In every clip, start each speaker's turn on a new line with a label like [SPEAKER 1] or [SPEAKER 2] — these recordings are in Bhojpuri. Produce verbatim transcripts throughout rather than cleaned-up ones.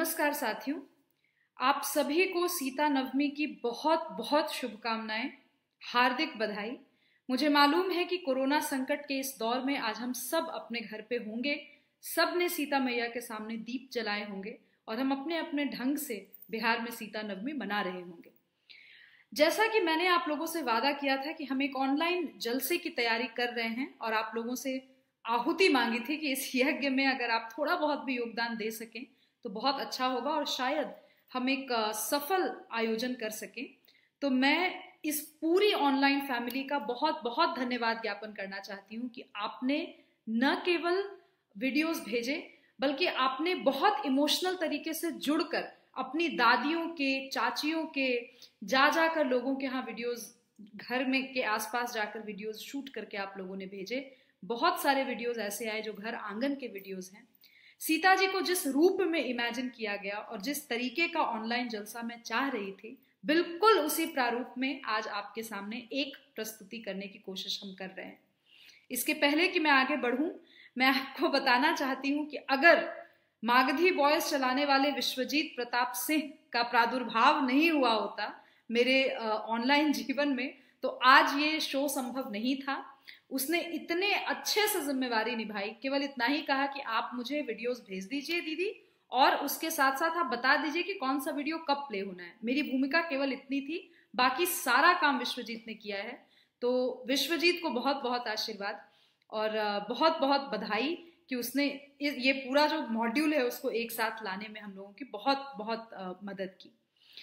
[SPEAKER 1] नमस्कार साथियों, आप सभी को सीता नवमी की बहुत बहुत शुभकामनाएं, हार्दिक बधाई। मुझे मालूम है कि कोरोना संकट के इस दौर में आज हम सब अपने घर पे होंगे, सब ने सीता मैया के सामने दीप जलाए होंगे और हम अपने अपने ढंग से बिहार में सीता नवमी मना रहे होंगे। जैसा कि मैंने आप लोगों से वादा किया था कि हम एक ऑनलाइन जलसे की तैयारी कर रहे हैं और आप लोगों से आहुति मांगी थी कि इस यज्ञ में अगर आप थोड़ा बहुत भी योगदान दे सकें तो बहुत अच्छा होगा और शायद हम एक सफल आयोजन कर सकें। तो मैं इस पूरी ऑनलाइन फैमिली का बहुत बहुत धन्यवाद ज्ञापन करना चाहती हूँ कि आपने न केवल वीडियोस भेजे बल्कि आपने बहुत इमोशनल तरीके से जुड़कर अपनी दादियों के, चाचियों के, जा जाकर लोगों के यहाँ वीडियोस, घर में के आसपास जाकर वीडियोस शूट करके आप लोगों ने भेजे। बहुत सारे वीडियोस ऐसे आए जो घर आंगन के वीडियोस हैं। सीता जी को जिस रूप में इमेजिन किया गया और जिस तरीके का ऑनलाइन जलसा मैं चाह रही थी, बिल्कुल उसी प्रारूप में आज आपके सामने एक प्रस्तुति करने की कोशिश हम कर रहे हैं। इसके पहले कि मैं आगे बढ़ूं, मैं आपको बताना चाहती हूं कि अगर मागधी बॉयज चलाने वाले विश्वजीत प्रताप सिंह का प्रादुर्भाव नहीं हुआ होता मेरे ऑनलाइन जीवन में तो आज ये शो संभव नहीं था। उसने इतने अच्छे से जिम्मेवारी निभाई, केवल इतना ही कहा कि आप मुझे वीडियोस भेज दीजिए दीदी और उसके साथ साथ आप बता दीजिए कि कौन सा वीडियो कब प्ले होना है। मेरी भूमिका केवल इतनी थी, बाकी सारा काम विश्वजीत ने किया है। तो विश्वजीत को बहुत बहुत आशीर्वाद और बहुत बहुत बधाई कि उसने ये पूरा जो मॉड्यूल है उसको एक साथ लाने में हम लोगों की बहुत बहुत मदद की।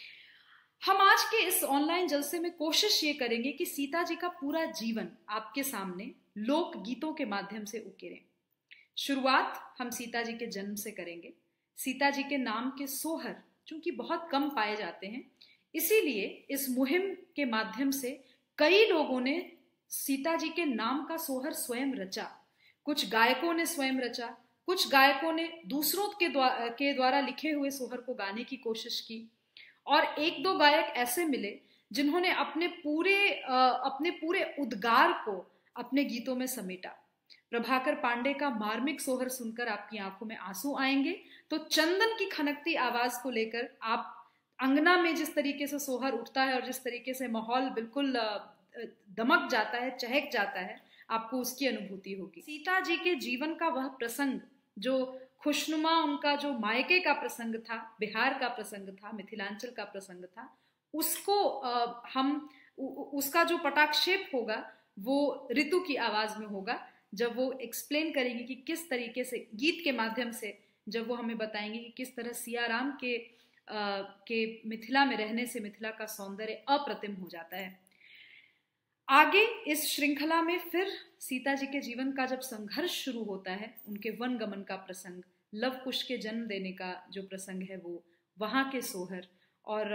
[SPEAKER 1] हम आज के इस ऑनलाइन जलसे में कोशिश ये करेंगे कि सीता जी का पूरा जीवन आपके सामने लोक गीतों के माध्यम से उकेरें। शुरुआत हम सीता जी के जन्म से करेंगे। सीता जी के नाम के सोहर चूंकि बहुत कम पाए जाते हैं, इसीलिए इस मुहिम के माध्यम से कई लोगों ने सीता जी के नाम का सोहर स्वयं रचा। कुछ गायकों ने स्वयं रचा, कुछ गायकों ने दूसरों के द्वारा के द्वारा लिखे हुए सोहर को गाने की कोशिश की और एक दो गायक ऐसे मिले जिन्होंने अपने पूरे अपने पूरे उद्गार को अपने गीतों में समेटा। प्रभाकर पांडे का मार्मिक सोहर सुनकर आपकी आंखों में आंसू आएंगे, तो चंदन की खनकती आवाज को लेकर आप अंगना में जिस तरीके से सोहर उठता है और जिस तरीके से माहौल बिल्कुल दमक जाता है, चहक जाता है, आपको उसकी अनुभूति होगी। सीता जी के जीवन का वह प्रसंग जो खुशनुमा, उनका जो मायके का प्रसंग था, बिहार का प्रसंग था, मिथिलांचल का प्रसंग था, उसको आ, हम उसका जो पटाक्षेप होगा वो ऋतु की आवाज में होगा, जब वो एक्सप्लेन करेंगे कि किस तरीके से गीत के माध्यम से, जब वो हमें बताएंगे कि किस तरह सियाराम के आ, के मिथिला में रहने से मिथिला का सौंदर्य अप्रतिम हो जाता है। आगे इस श्रृंखला में फिर सीता जी के जीवन का जब संघर्ष शुरू होता है, उनके वन गमन का प्रसंग, लव कुश के जन्म देने का जो प्रसंग है वो, वहां के सोहर और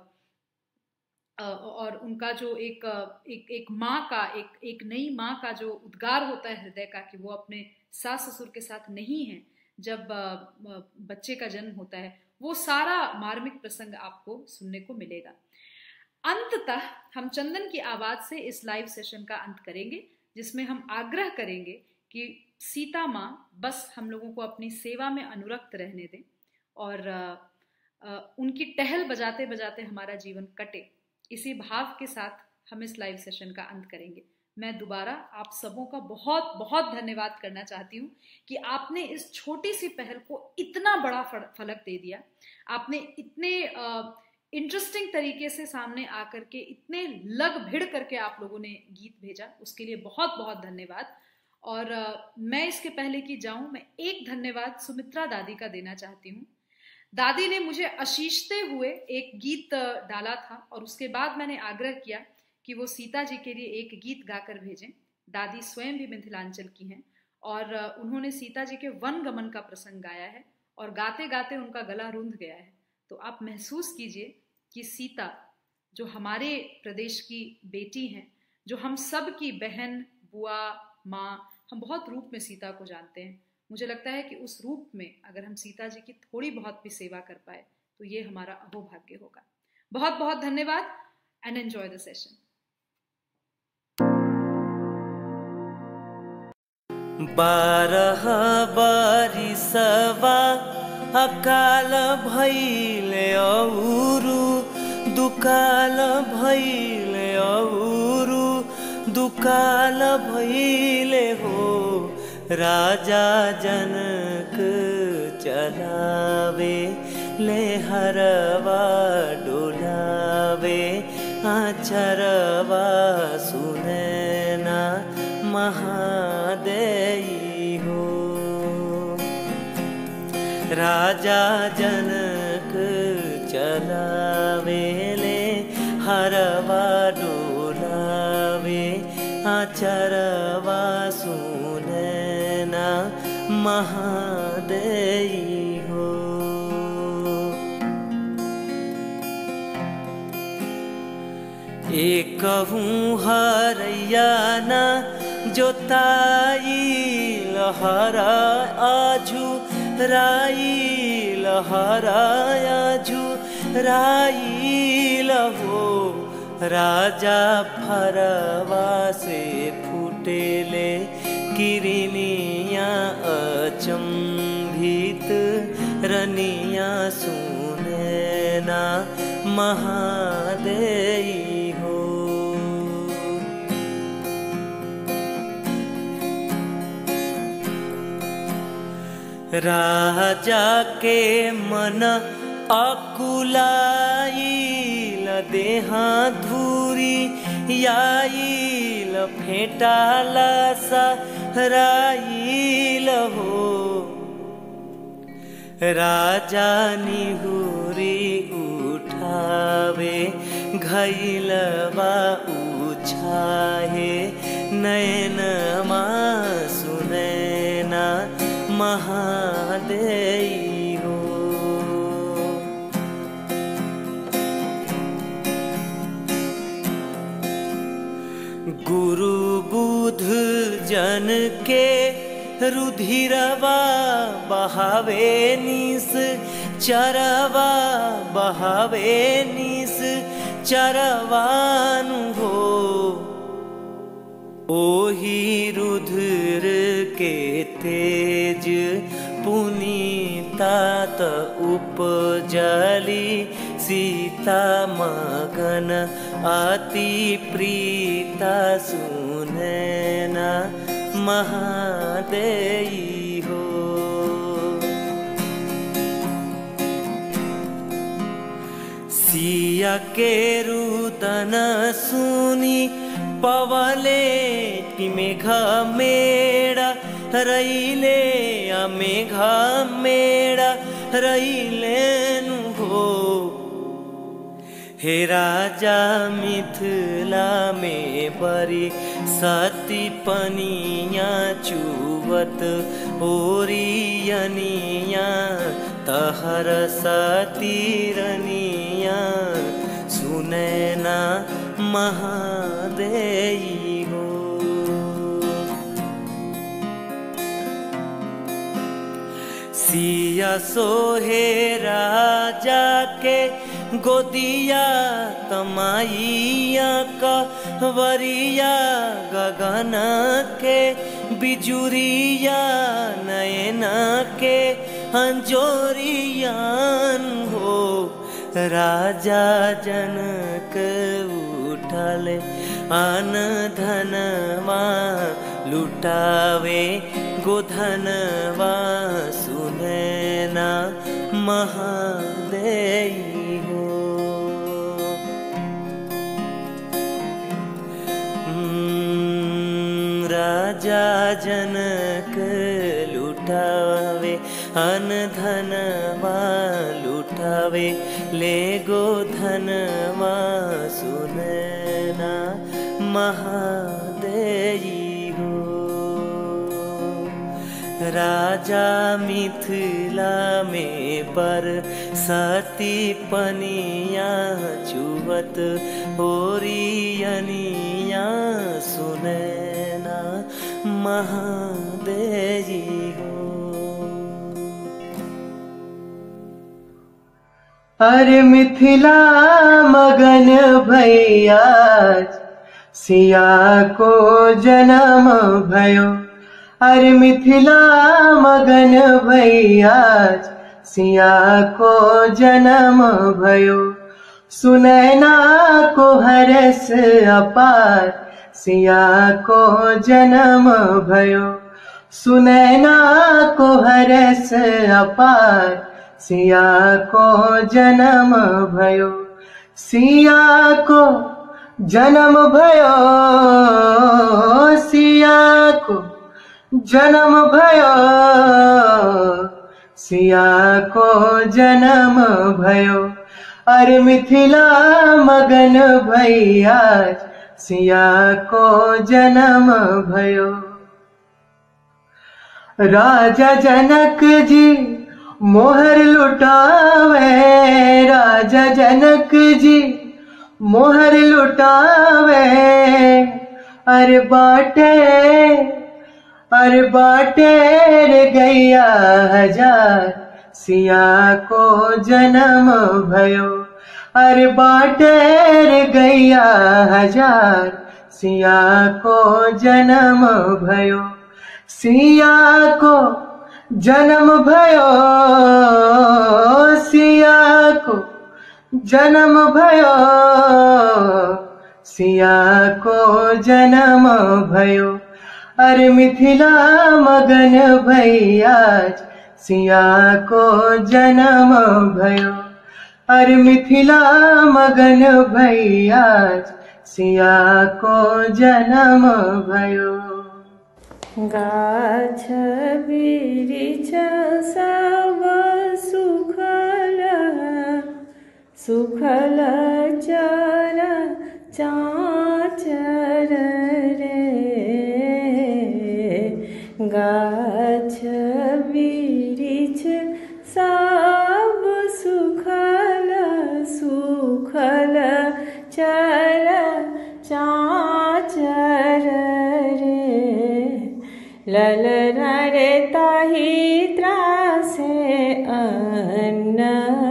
[SPEAKER 1] और उनका जो एक एक एक माँ का एक एक नई माँ का जो उद्गार होता है हृदय का कि वो अपने सास ससुर के साथ नहीं है जब बच्चे का जन्म होता है, वो सारा मार्मिक प्रसंग आपको सुनने को मिलेगा। अंततः हम चंदन की आवाज से इस लाइव सेशन का अंत करेंगे, जिसमें हम आग्रह करेंगे कि सीता माँ बस हम लोगों को अपनी सेवा में अनुरक्त रहने दें और आ, आ, उनकी टहल बजाते बजाते हमारा जीवन कटे। इसी भाव के साथ हम इस लाइव सेशन का अंत करेंगे। मैं दोबारा आप सबों का बहुत बहुत धन्यवाद करना चाहती हूँ कि आपने इस छोटी सी पहल को इतना बड़ा फलक दे दिया। आपने इतने इंटरेस्टिंग तरीके से सामने आकर के इतने लग भिड़ करके आप लोगों ने गीत भेजा, उसके लिए बहुत बहुत धन्यवाद। और uh, मैं इसके पहले कि जाऊं, मैं एक धन्यवाद सुमित्रा दादी का देना चाहती हूँ। दादी ने मुझे आशीषते हुए एक गीत डाला था और उसके बाद मैंने आग्रह किया कि वो सीता जी के लिए एक गीत गाकर भेजें। दादी स्वयं भी मिथिलांचल की हैं और उन्होंने सीता जी के वन गमन का प्रसंग गाया है और गाते गाते उनका गला रुंध गया है। तो आप महसूस कीजिए कि सीता जो हमारे प्रदेश की बेटी हैं, जो हम सब की बहन, बुआ, माँ, हम बहुत रूप में सीता को जानते हैं। मुझे लगता है कि उस रूप में अगर हम सीता जी की थोड़ी बहुत भी सेवा कर पाए तो ये हमारा अहोभाग्य होगा। बहुत बहुत धन्यवाद एंड एंजॉय द सेशन।
[SPEAKER 2] बारह बरिसवा अकाल भैले औरु दुकाल भैले औरु दुकाल भैले हो। राजा जनक चलावे ले हरवा डोलावे आचरवा सुनैना महादेई हो। राजा जनक चलावे ले हरवा डोलावे आचरवा सुनैना महादेई हो। एकहूँ हरैया ना जोताई लहरा आजू राई लहरा आजू राई लहो। राजा फरवा से फूटेले किरनिया अचंभित रनिया सुनैना महादेई हो। राजा के मन अकुलाइल देहा धूरी याइल फेंटाला सहराइल हो। राजा निहुरी उठावे घैलवा उछाहे नयनमा सुनैना महादेई हो। गुरु बुध जन के रुधिरवा बहावे निस चरवा बहावे निस चरवानु हो। ओही रुधिर के तेज पुनीतात उपजली सीता मगन अति प्रीता सुनैना महादेई हो। सिया के रुदन सुनी पवले कि मेघा मेड़ा रईले मेघा मेड़ा रईले नु हो। हे राजा मिथिला में बरी सती पनिया चुवत ओरियनिया तहर सती रनिया सुनैना महादेई हो। सिया सोहे राजा के गोदिया तमाइया का वरिया गगन के बिजुरिया नयना के अंजोरियान हो। राजा जनक उठले अन धनवा लुटावे गोधनवा सुनैना महादेई हो। राजा जनक लुटावे अन धनवा लुटावे ले गोधनवा सुनैना महादेई हो। राजा मिथिला में पर सती पनिया चुवत ओरियनिया सुनैना महादेई हो।
[SPEAKER 3] अरे मिथिला मगन भैया सिया को जन्म भयो। अरे मिथिला मगन भैयाज सिया को जन्म भयो, सुनैना को हरस अपार सिया को जन्म भयो, सुनैना को हरस अपार सिया को जन्म भयो, सिया को जन्म भयो, सिया को जन्म भयो, सिया को जन्म भयो। अरे मिथिला मगन भैयाज सिया को जन्म भयो। राजा जनक जी मोहर लुटावे, राजा जनक जी मोहर लुटावे, अरे बाटे अरे बाटे रे गैया हजार सिया को जन्म भयो, अरे बाटे रे गैया हजार सिया को जन्म भयो, सिया को जन्म भयो, सिया को जन्म भयो, सिया को जन्म भयो। अरे मिथिला मगन भैयाज सिया को जन्म भयो, अरे मिथिला मगन भैयाज सिया को जन्म भयो।
[SPEAKER 4] गाछ बिरिछ सब सुखल, सुखल चर चाचर रे, गाछ बिरिछ सब सुखल, सुखल चर चाचर रे, ललना रे ताही त्रासे अन्न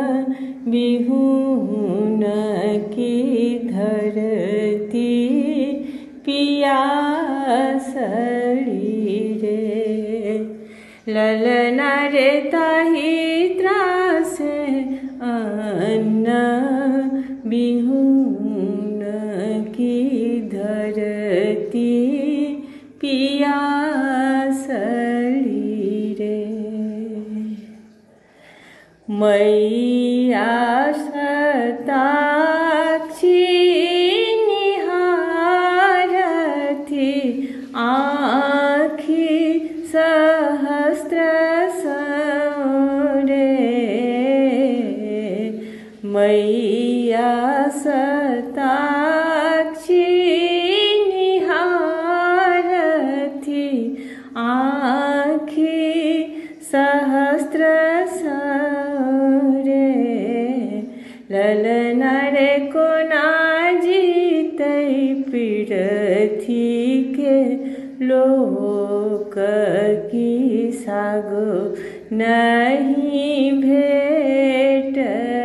[SPEAKER 4] बिहुन की धरती पियासली रे, ललना रे ताही त्रासे अन्न बिहुन की धरती पियासली रे। मैया सताक्षी निहारथी आँखी सहस्त्र सौरे, मैया सताक्षी निहारथी आँखी सहस्त्र सौरे, ललना रे को ना जीतै पृथ्वी के लोक की सागो नहीं भेट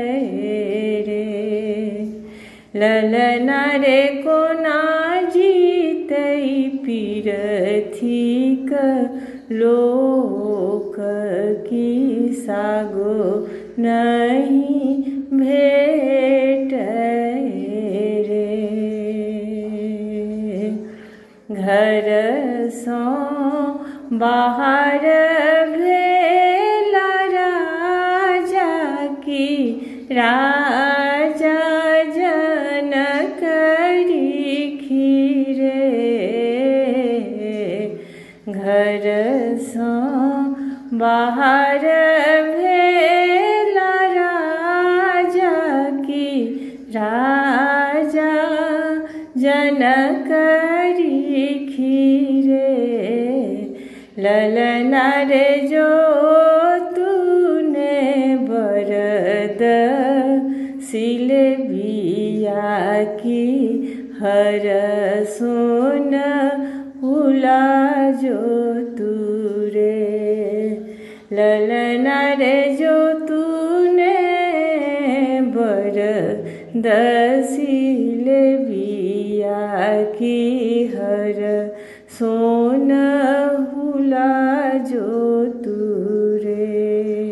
[SPEAKER 4] रे, ललना रे को ना जीतै पृथ्वी के लोक की सागो नहीं भेट रे, घर सो बाहर भेला राजा की राजा जनक खीरे, घर सो बाहर भेला राजा की राजा जनक खीरे, ललना रे जो तूने बरद सिलबिया की हर सुन हुला जो तूरे, ललना रे जो तूने बरद सिलबिया की हर सोन हुला जो तूरे।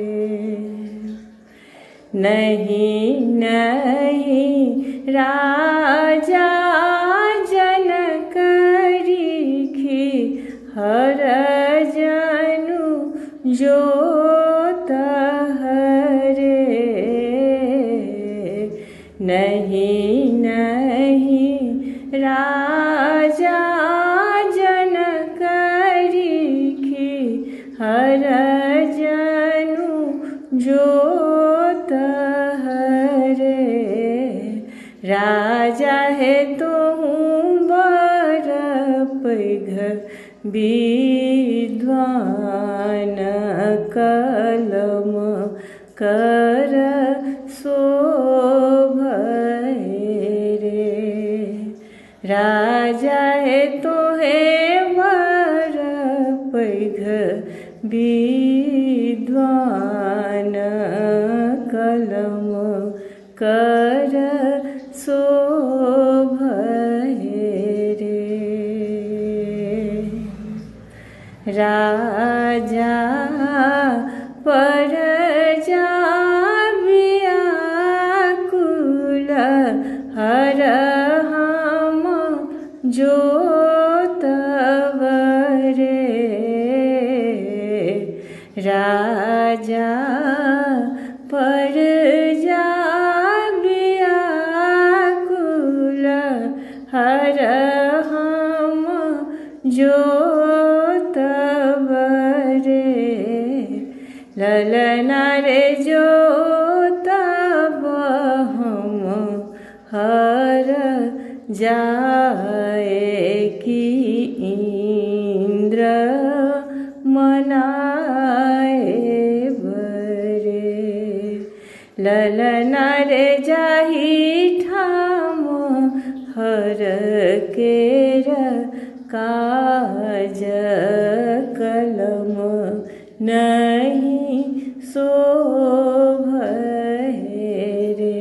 [SPEAKER 4] नहीं नहीं राजा जनक रिखी हर जनु जो तहरे। नहीं नहीं राजा जनक रिखी हर जनु जो तहरे। राजा है तो बर पैघ विद्वान कलम कर शोभरे। राजा है तो है बर पैघ विद्वान कलम कर शोभरे। राजा परजा व्याकुल हर हम जो तवरे। राजा परजा व्याकुल हर हम जो तवरे। ललना रे जो तब हम हर जाए कि इंद्र मनाए बरे। ललना रे जाहि ठाम हर केर काज कलम नहीं शोभरे।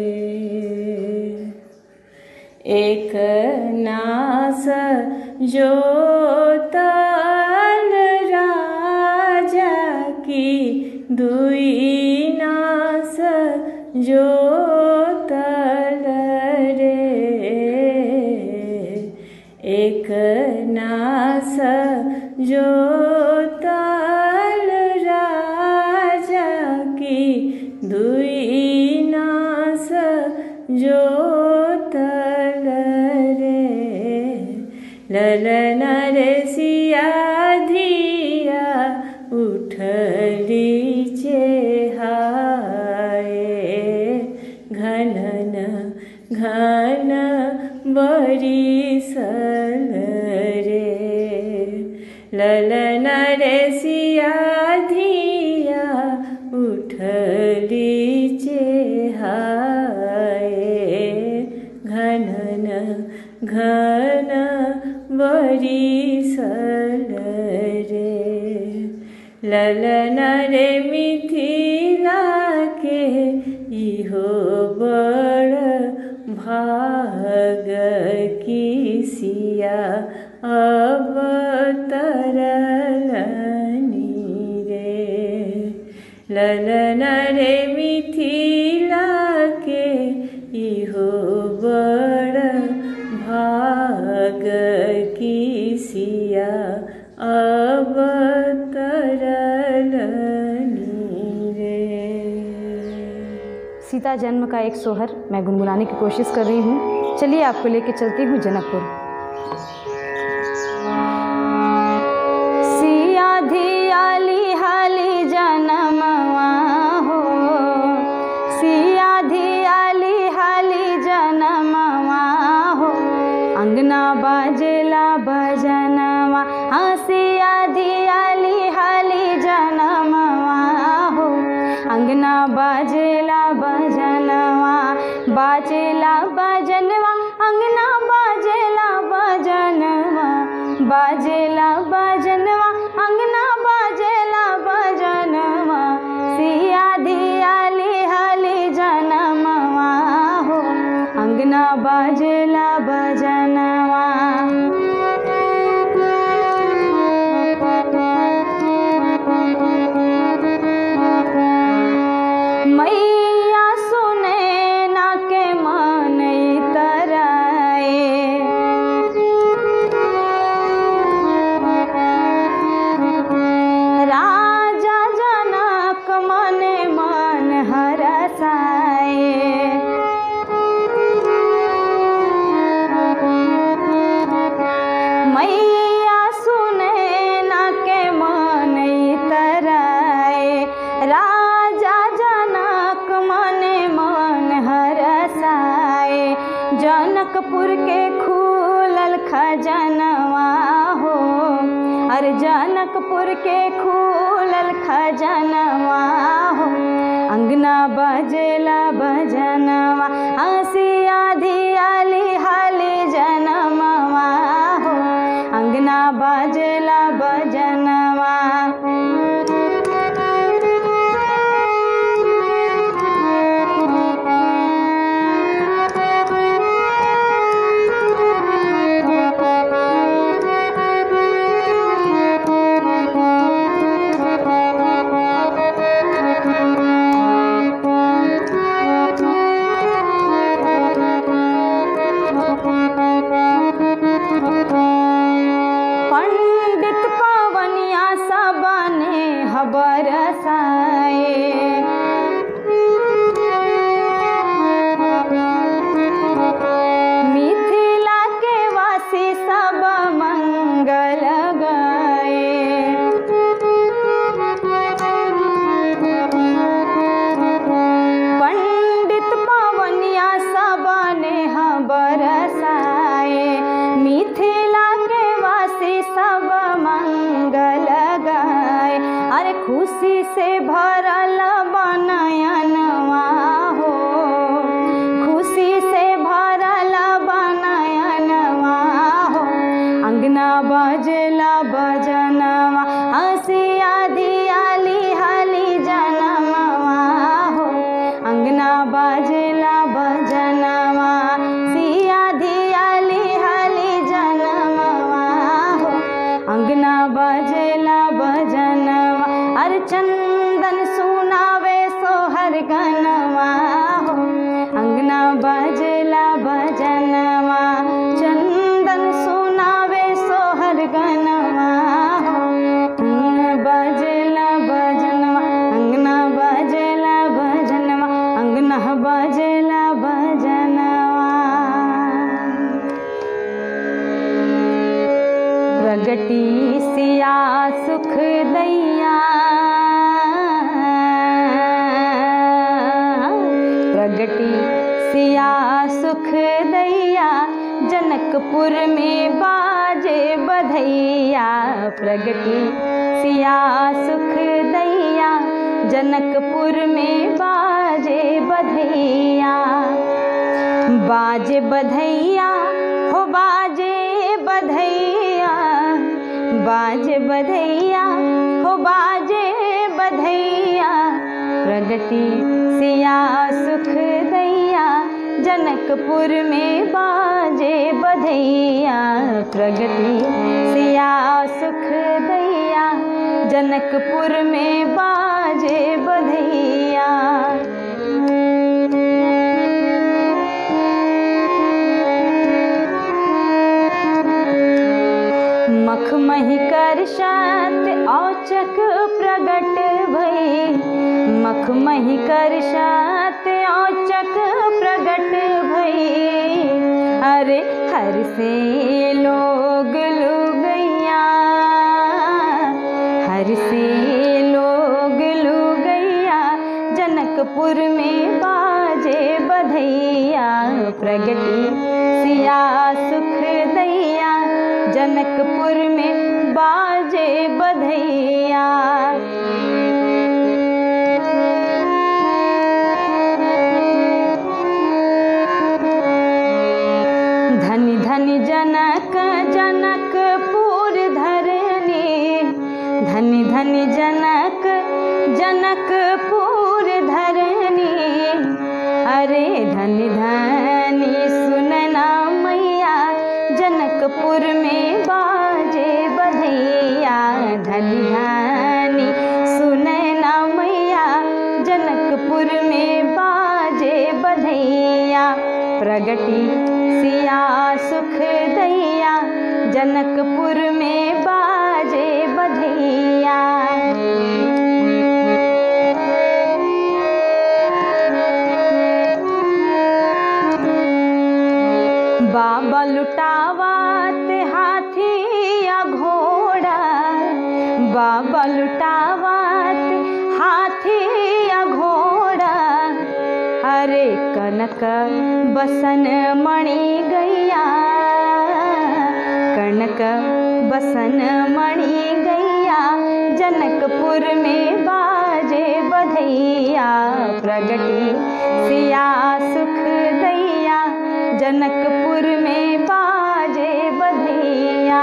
[SPEAKER 4] एक नास जो तल राजा की दुई नास जो तल रे। एक नास जो तल राजा की दुई नास जो तल रे। ललन रे सिया धिया उठली चेहाए घनन घन बरिसल रे। ललन रे सिया धिया उठली चेहाए घनन घन बरिसल रे। ललन रे मिथिला के इहो बड़ भाग की सिया अवतरलनी रे। ललन रे मिथिला के इहो बड़ भाग की सिया अवतरलनी रे।
[SPEAKER 5] सीता जन्म का एक सोहर मैं गुनगुनाने की कोशिश कर रही हूँ। चलिए आपको लेके चलती हूँ जनकपुर। सिया धियाली हाली जनमवा हो, सिया धियाली हाली जनमवा हो, अंगना बाजेला भजनवा। हाँ सिया धियाली हाली जनमवा हो, अंगना बाजेला भजनवा। बाजेला भजनवा अंगना बाजेला खजनवा हो, अरे जनकपुर के खुलल खजनवा हो, अंगना बजेला बजनवा, हंसिया धियाली हाली जनमवा हो, अंगना बजेला बजनवा। खुशी से भरल बनयनवा हो, खुशी से भरल बनयनवा हो, अंगना बजला बजनवा, हंसिया दियाली हाली जनमवा हो, अंगना बजला बजनवा, सिया दियाली हाली जनमवा हो, अंगना बजला बजनवा, अरे चंदन सुनावे सोहर गनवा हो, अंगना बजला बजनवा, चंदन सुनावे सोहर गनवा हो, अंगना बजला बजनवा, अंगना बजला बजनवा, अंगना बजला बजनवा। प्रगटी सिया सुख दैया, प्रगटी सिया सुख दैया, जनकपुर में बाजे बधैया, प्रगटी सिया सुख दैया, जनकपुर में बाजे बधैया, बाजे बधैया हो बाजे बधैया, बाजे बधैया हो बाजे बधैया, प्रगटी सिया सुख दैया, जनकपुर में बाजे बधैया, प्रगटी सिया सुख दैया, जनकपुर में बाजे बधैया। मखमही कर सात औचक प्रगट भई, मखमही कर सात औचक प्रगट भई, अरे हर से लोग लुगैया, हर से लोग लुगैया, जनकपुर में बाजे बधैया, प्रगटी सिया सुख दैया, जनकपुर में बाजे बधैया। धनी धनी जनक जनकपुर धरनी, धनी धनी जनक जनकपुर धरनी, अरे धनी धनी सुनना मैया, जनकपुर में बाजे बधैया, धनी धनी सुनना मैया, जनकपुर में बाजे बधैया, प्रगटी सिया सुख दैया, जनकपुर में बाजे बधैया। बाबा लुटावत हाथी या घोड़ा, बाबा लुटावत हाथी या घोड़ा, अरे कनक बसन मणि गैया, जनक बसन मणि गैया, जनकपुर में बाजे बधैया, प्रगटी सिया सुख दैया, जनकपुर में बाजे बधैया।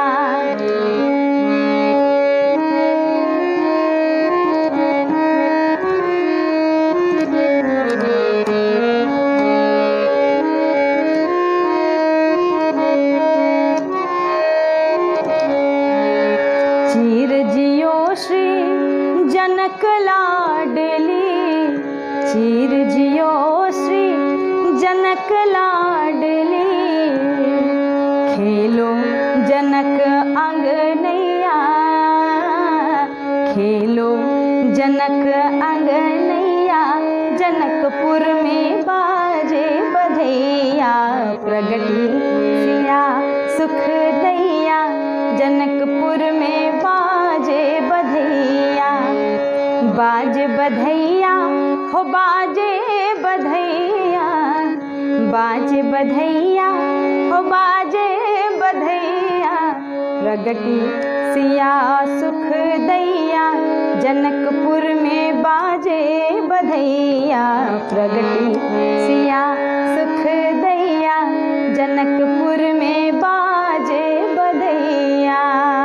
[SPEAKER 5] चीर जियो श्री जनक लाडली, चीर जियो श्री जनक लाडली, खेलो जनक अंगनैया, खेलो जनक अंगनैया, जनकपुर में बाजे बधैया, प्रगटी सिया सुख दैया, जनकपुर में बाजे बधैया। बाजे बधैया हो बाजे बधैया, बाजे बधैया हो बाजे बधैया, प्रगटी सिया सुख दैया, जनकपुर में बाजे बधैया, प्रगटी सिया सुख दैया, जनकपुर में बाजे बधैया।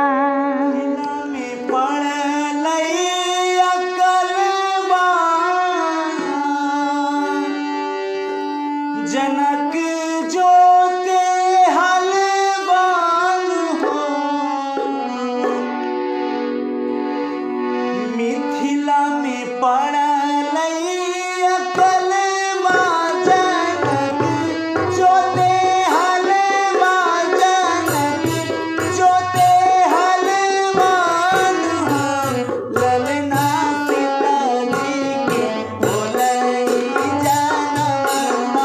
[SPEAKER 6] जनक जोते हलवान हो, मिथिला में पड़ल अकलवा, जनक जोते हलवा, जनक जोते हलवान हो, ललना सीताजी के बोलई जनवा,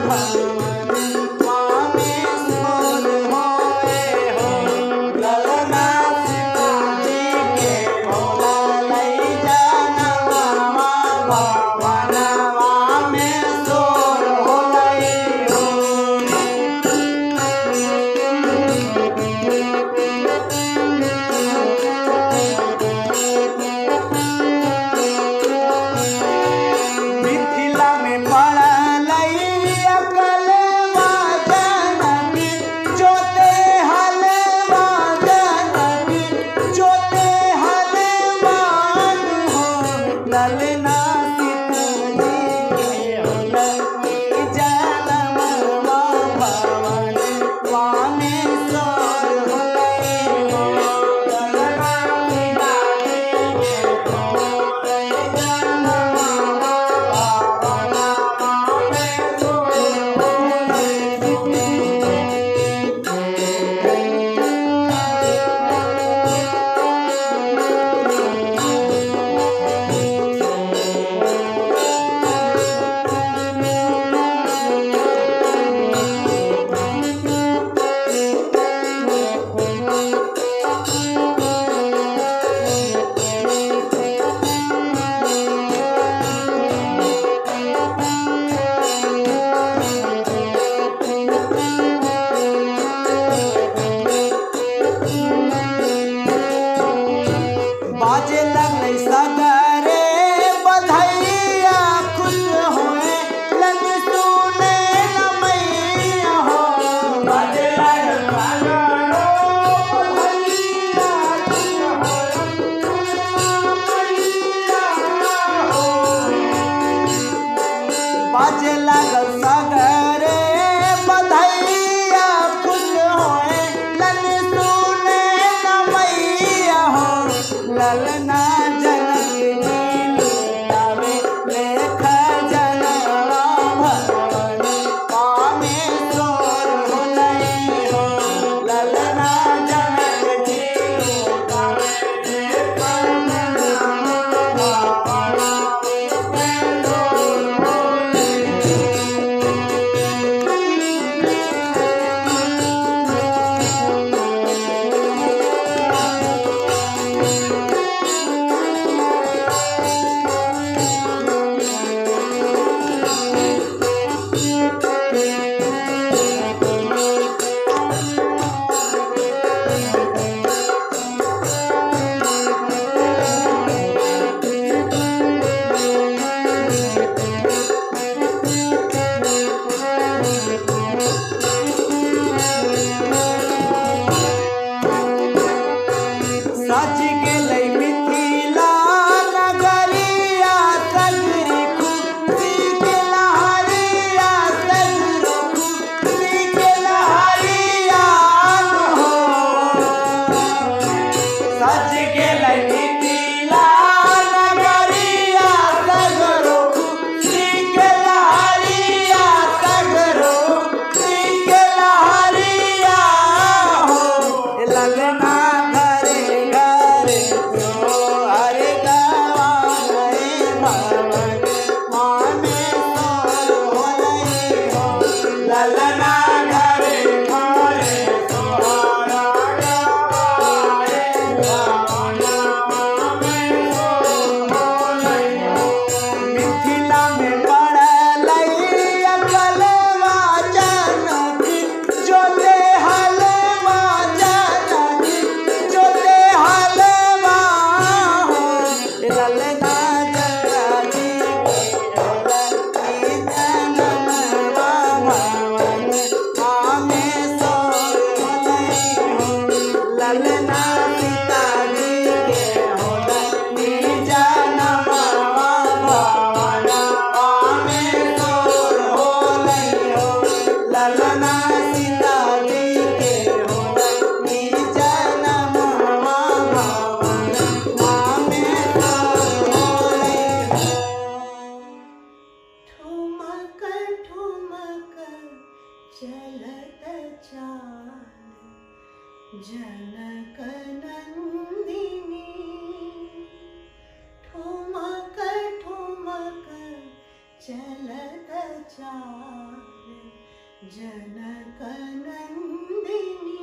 [SPEAKER 6] मिथिला में पड़ल अकलवा, जनक जोते हलवा, जनक जोते हलवान हो, ललना सीताजी के होलई जनवा, भवन वामेश्वर होलई हो, ललना सीताजी के होलई जनवा, भवन वामेश्वर बाजे लगलै सगरे बधैया, खुश होए लग सुने लमैया हो, बाजे लगलै सगरे बधैया, बाजे लगल सगरे बधैया, खुश होए लग सुने लमैया हो, ललना जनक ललना जया जी के होलई जनमवा भवन आमे सोर होलई हो ललना सीता जी के होलई जनमवा भवन आमे सोर होलई हो ललना सीता जी के होलई जनमवा भवन आमे सोर होलई हो
[SPEAKER 7] ठुमक ठुमक चलत चाल जनक नंदिनी ठुमक ठुमक चलत चाल जनक नंदिनी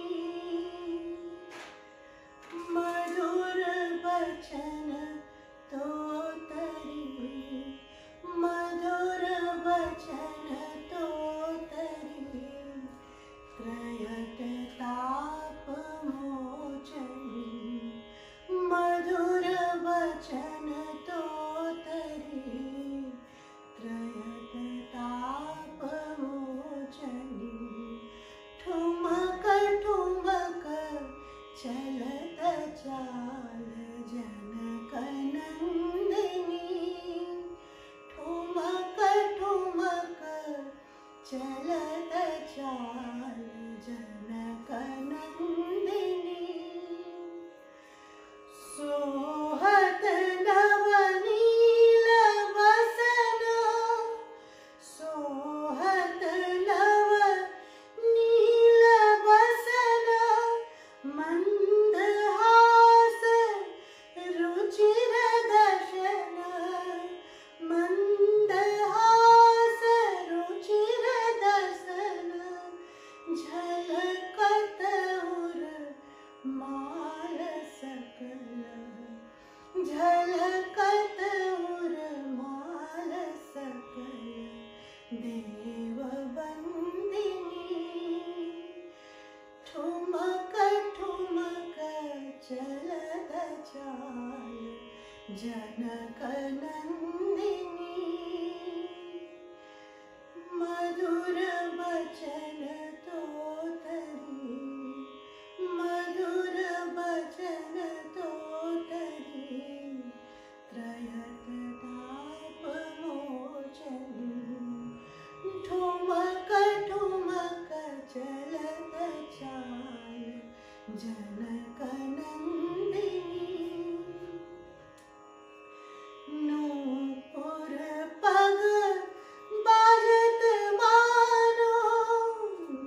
[SPEAKER 7] मधुर बचन तो तरी मधुर बचन तो तरी त्रयत ताप मोचनी मधुर बचन तो तरी त्रयत ताप मोचनी ठुमक ठुमक चलत चाल जनक नंदिनी ठुमक ठुमक चलत चाल जनक नंदिनी सोहत नवनील वसन सोहत नव नील वसन मंदहास रुचिर दर्शन मंदहास रुचिर दर्शन झलकत उर माल सकल झलकत उर माल सकल देव बंदिनी ठुमक ठुमक चलत चाल जनक नंदिनी मधुर बचन तो तरी मधुर बचन तो तरी त्रयत ताप मोचनी ठुमक ठुमक चलत चाल जनक नंदिनी नूपुर पग बाजत मानो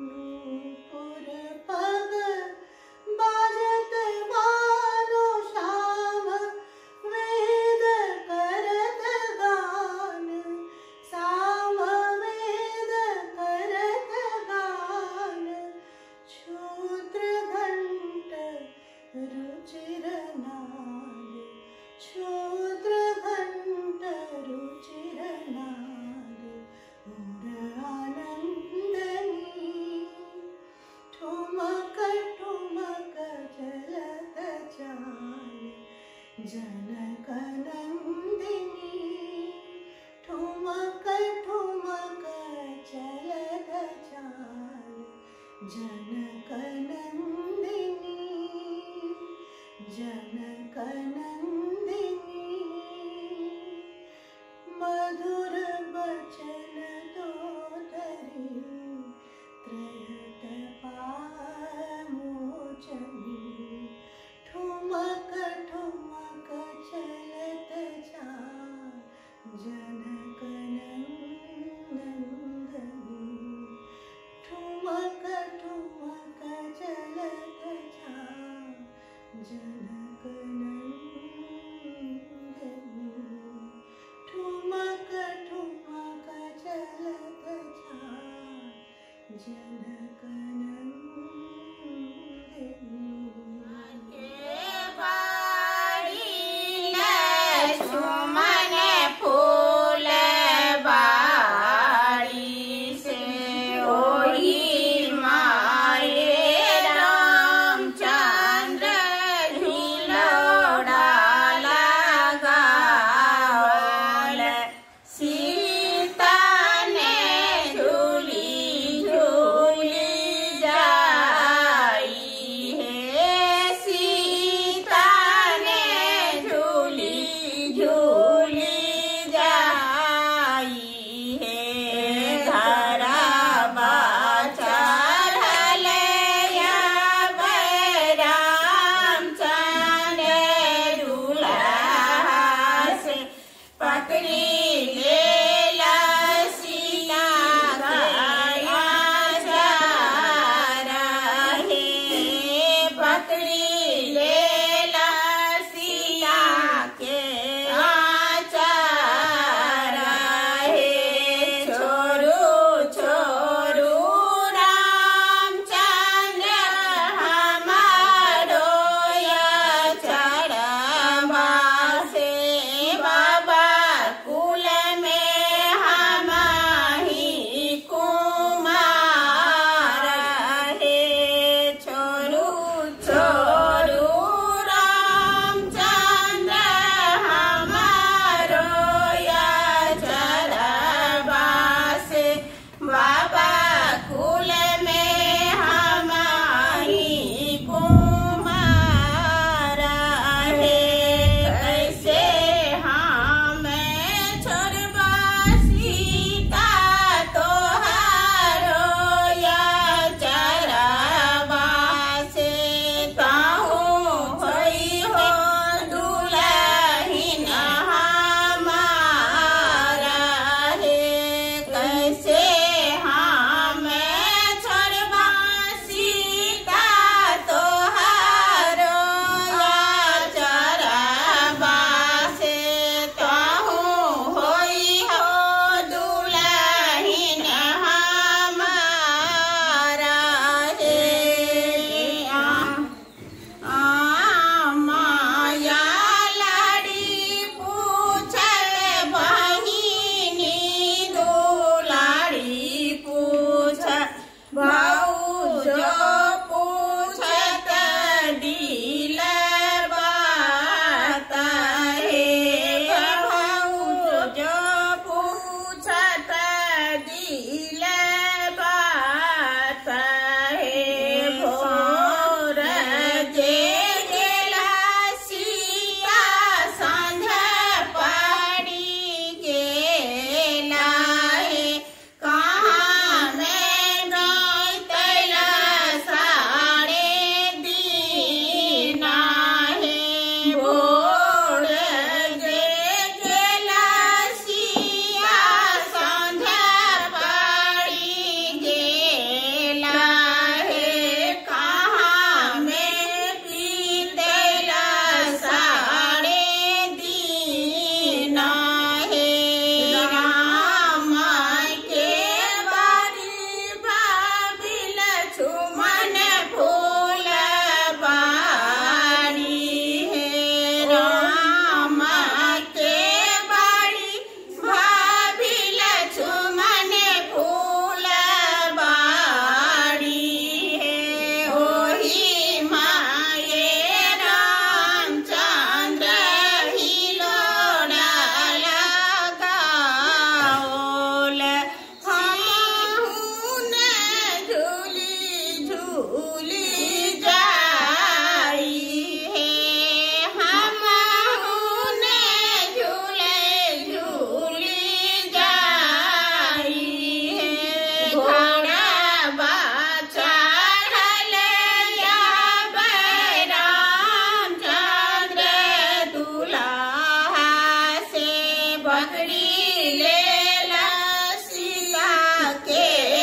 [SPEAKER 8] पकड़ी लेला सीता के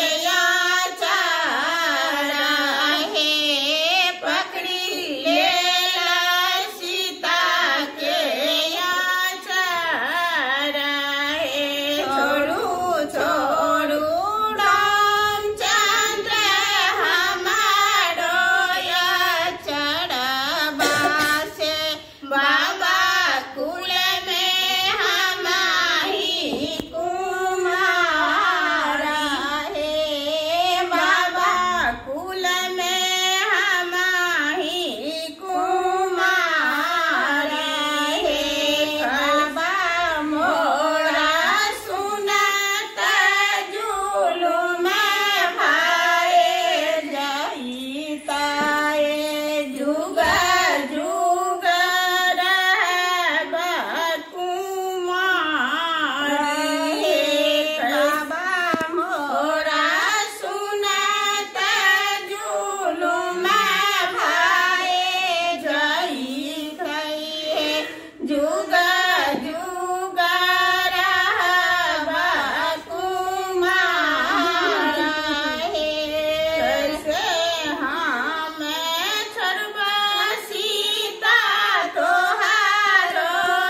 [SPEAKER 8] आचारा हे पकड़ी लेला सीता के आचारा हे छोड़ू छोड़ू रामचंद्र हमारो आचारवा से बाबा कुल में हमाही कुमारा हे बाबा कुल में हमाही कुमारा हे खड़बा मोरा सुनत जुलुम भाए जाइताए जुग जुग रहब कुमारी हे खड़बा मोरा सुनत जुलुम भाए जाइताए जुग जुग रहब कुमारा हे कैसे हम छोड़बा सीता तोहारो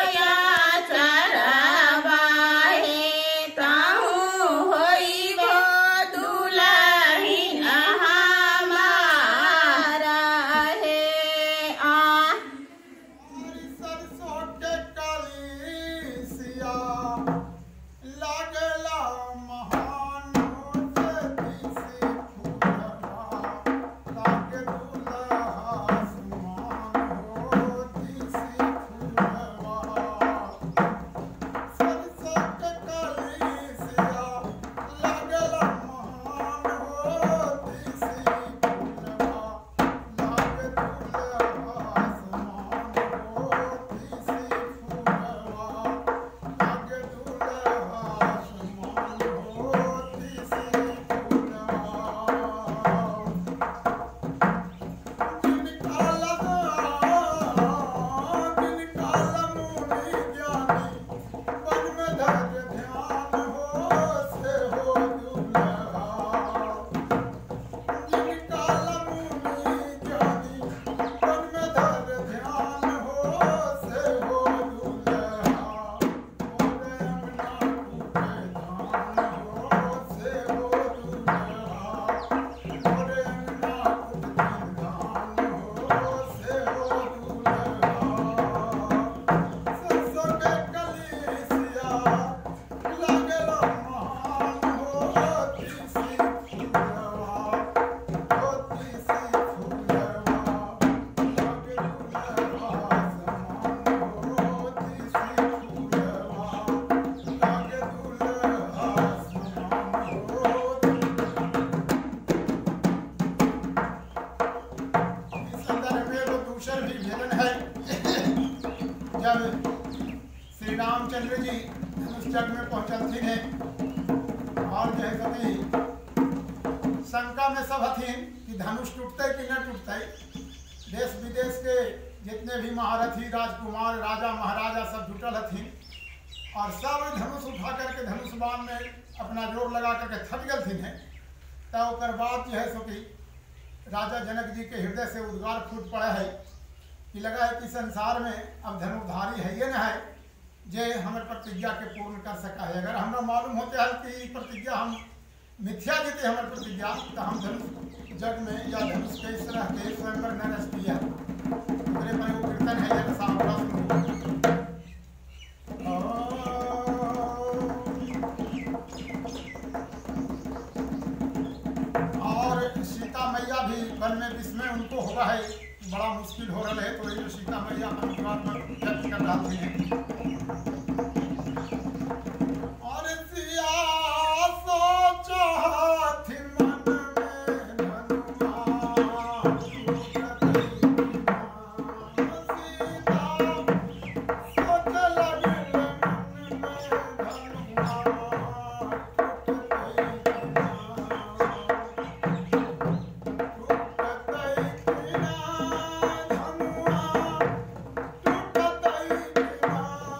[SPEAKER 8] आचारवा हे ताहू होइबो दुलहिन हमारा हे आ
[SPEAKER 9] सरसों के कलीसिया लागला महान से दिसी फूलवा लागे दुल्हा समान हो दिसी फूलवा सरसों के कलीसिया लागला महान हो दिसी फूलवा लागे दुल्हा समान हो दिसी फूलवा लागे दुल्हा समान हो दिसी फूलवा जिनका लगा जिनका लमुनी ज्ञानी मन में धर ध्यान हो से हो दुल्हा जिनका लमुनी ज्ञानी मन में धर ध्यान हो से हो दुल्हा मोरे अंगना कूटे धान हो से हो दुल्हा मोरे अंगना कूटे धान हो से हो दुल्हा सरसों के कलीसिया लागला महान हो दिसी फूलवा हो दिसी फूलवा लागे दुल्हा समान हो दिसी फूलवा लागे दुल्हा समान हो इस संदर्भ में वो दूसर भी भेदन है जब श्री रामचंद्र जी धनुष जग में पहुंचलथिन है और जो है सती शंका में सब हथिन कि धनुष टूटते कि न टूटते देश विदेश के जितने भी महारथी राजकुमार राजा महाराजा सब जुटल हथिन और सब धनुष उठा करके धनुष बाण में अपना जोर लगा करके थक गलथिन है तब ओकर बाद जो है सो कि राजा जनक जी के हृदय से उद्गार फूट पड़ा है कि लगा है कि संसार में अब धनुर्धारी है ये न है जे हमारे प्रतिज्ञा के पूर्ण कर सका है। अगर हमरा मालूम होते है कि ई प्रतिज्ञा हम मिथ्या देते हमारे प्रतिज्ञा तो हम धनुष जग में या धनुष के इस तरह के स्वयंवर न रच दिया मेरे पर वो कीर्तन है ये सावधान और सीता मैया भी वन में विस्मय उनको हो रहा है बड़ा मुश्किल हो रहा है तो ये सीता मैया अनुवाद में व्यक्त कर रही हैं और सिया सोचा थी मन में धनुआ सीता सोच लगे मन में धनुआ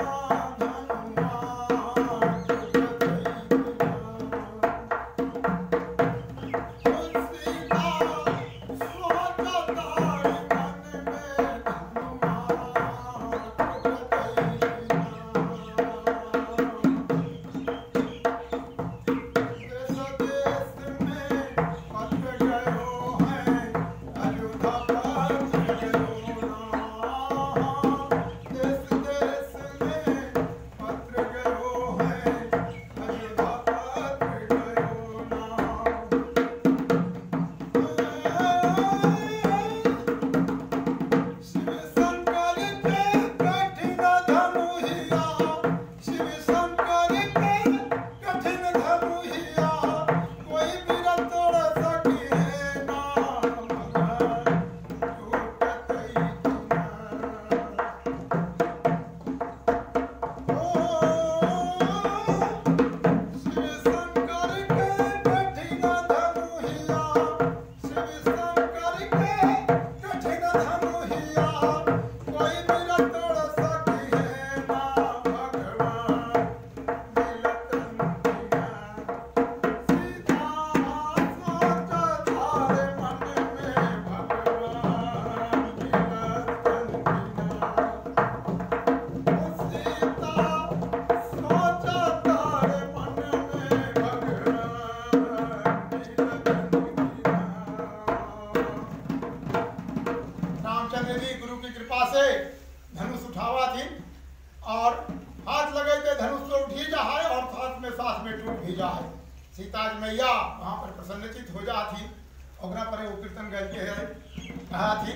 [SPEAKER 9] हुई जा है। सीता मैया वहाँ पर प्रसन्नचित हो जा थी। ओकरा पर वो कीर्तन गाय के है कहा थी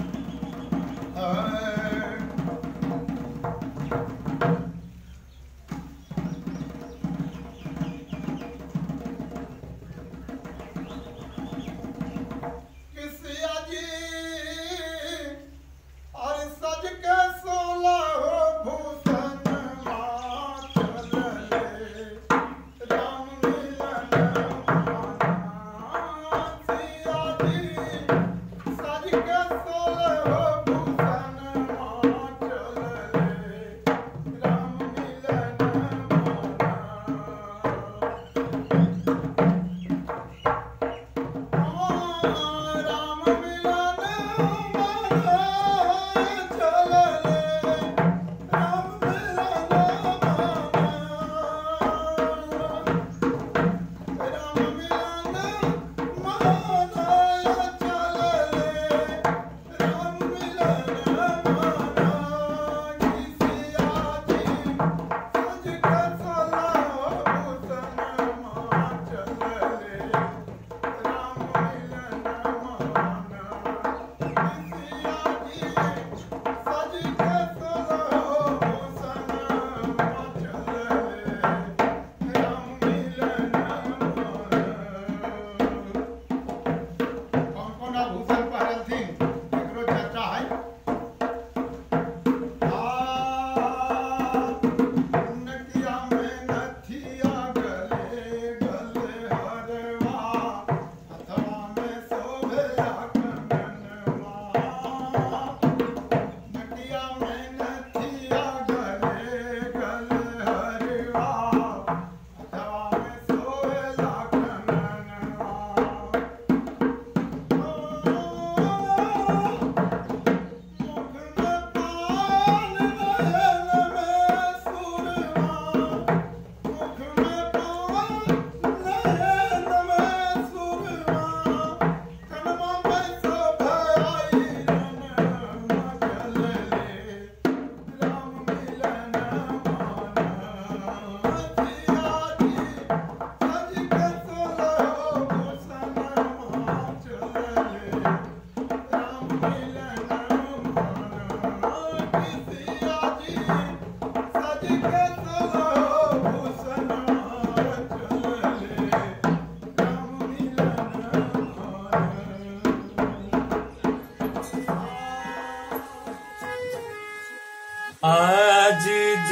[SPEAKER 2] आज